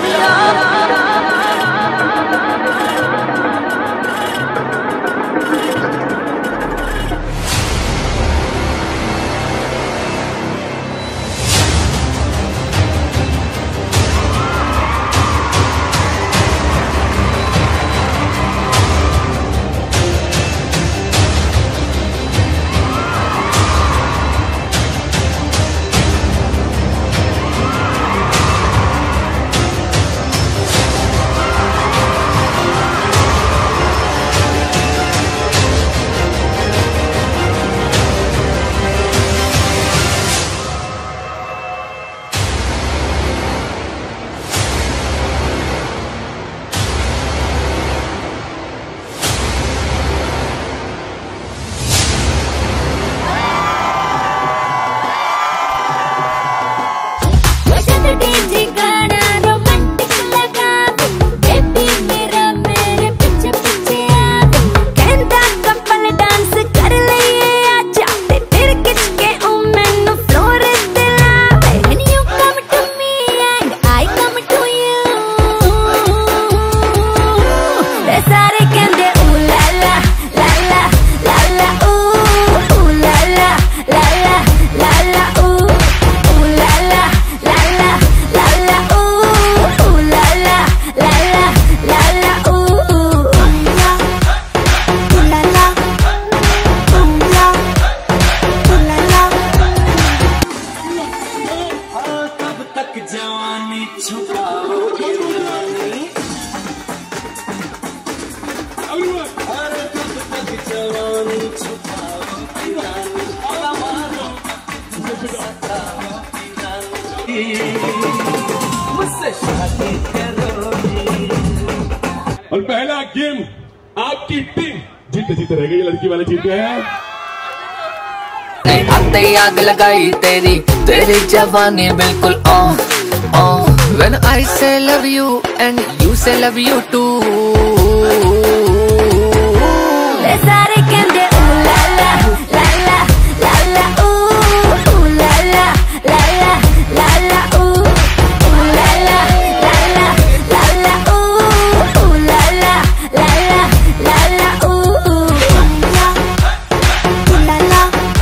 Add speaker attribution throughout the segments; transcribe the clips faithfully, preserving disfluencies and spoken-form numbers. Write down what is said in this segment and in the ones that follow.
Speaker 1: और पहला गेम आपकी टीम जीते जीते रह गई, लड़की वाले जीते हैं।
Speaker 2: आते आग लगाई तेरी तेरी जवानी बिल्कुल on on. When I say love you and you say love you too।
Speaker 3: ले सारे कहंदे ओ ला ला ला ला ला ला ओ ओ ला ला ला ला ला ला ओ ओ ला ला ला ला ला ला ओ ओ ला ला ला ला ला ला ओ ला ला ला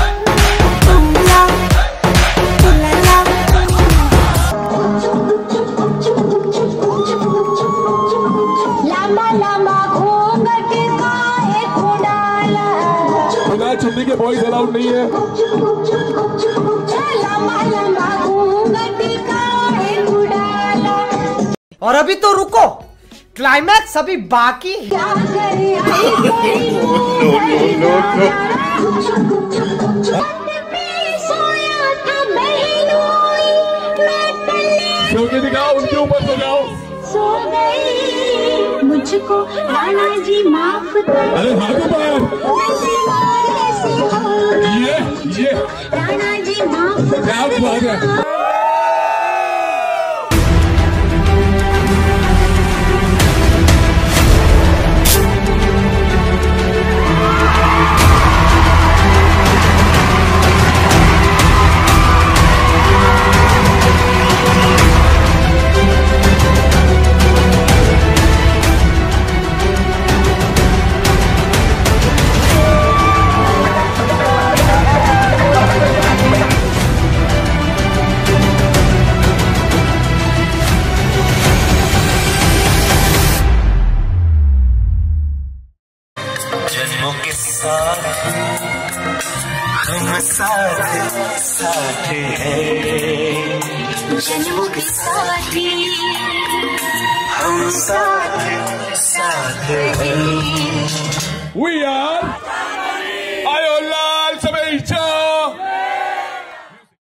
Speaker 1: चुन्नी के बॉयज अलाउड नहीं है।
Speaker 4: और अभी तो रुको, क्लाइमैक्स अभी बाकी है।
Speaker 1: सो के दिखाओ, उनके ऊपर सो जाओ।
Speaker 3: सो गई मुझको राणा जी माफ कर।
Speaker 1: अरे भागो बाहर। ये ये
Speaker 3: राणा जी माफ कर।
Speaker 5: जन्मों के साथ हम साथ साथ हैं,
Speaker 3: जन्मों के साथ
Speaker 5: हम साथ साथ हैं।
Speaker 1: We are